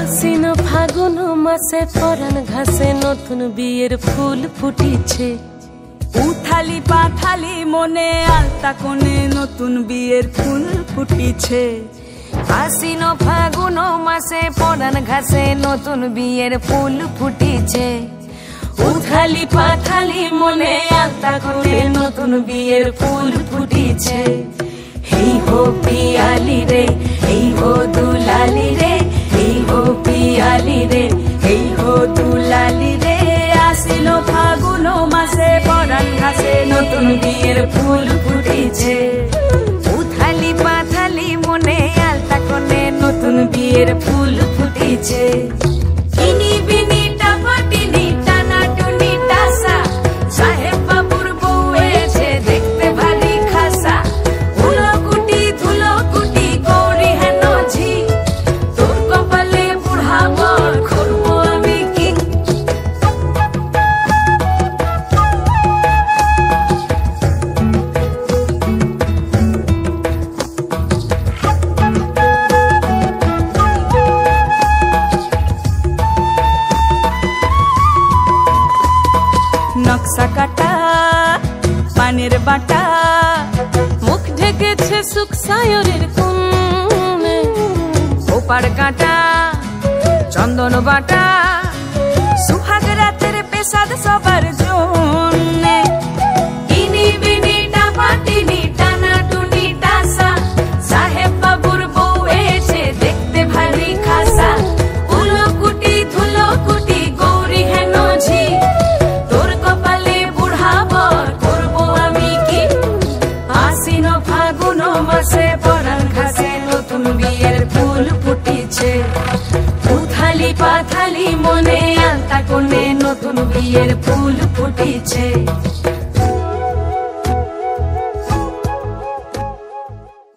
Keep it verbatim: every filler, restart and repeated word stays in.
আশ্বিন ফাগুন মাসে পরাণ ঘাসে নতুন বিয়ের ফুল ফুটিছে। উথালি পাথালি মনে আলতা কোণে নতুন বিয়ের ফুল ফুটিছে। আশ্বিন ফাগুন মাসে পরাণ ঘাসে নতুন বিয়ের ফুল ফুটিছে। উথালি পাথালি মনে আলতা কোণে নতুন বিয়ের ফুল ফুটিছে। হেই হো পিয়ালি রে, হেই হো দুলালি রে, হেই হো পিয়ালি রে, হেই হো দুলালি রে। আশ্বিন ফাগুন মাসে পরাণ ঘাসে নতুন বিয়ের ফুল ফুটিছে। উথালি পাথালি মনে আলতা কোণে নতুন বিয়ের ফুল ফুটিছে। ইনি বিনি টাপাটিনি টানা টুনি টাসা, সাহেব বাবুর বউ এসে দেখতে ভারী খাসা। ধুলো কুটি ধুলো কুটি গৌরী হেন ঝি, তোর কপালে বুড়া বর করবো আমি কি। নকশা কাটা পানের বাটা, মুখ ঢেকেছে সুখ সায়রের কোণে। ওপার কাটা চন্দন বাটা, সুহাগ রাতের পেশাদ সবার জন্যে। ইনি বিনি টাপাটিনি টানা টুনি টাসা, সাহেব বাবুর বউ এসে দেখতে ভারী খাসা। ধুলো কুটি ধুলো কুটি গৌরী হেন ঝি, তোর কপালে বুড়া বর করবো আমি কি। আশ্বিন ফাগুন মাসে পরাণ ঘাসে নতুন বিয়ের ফুল ফুটিছে। উথালি পাথালি মনে আলতা কোণে নতুন বিয়ের ফুল ফুটিছে।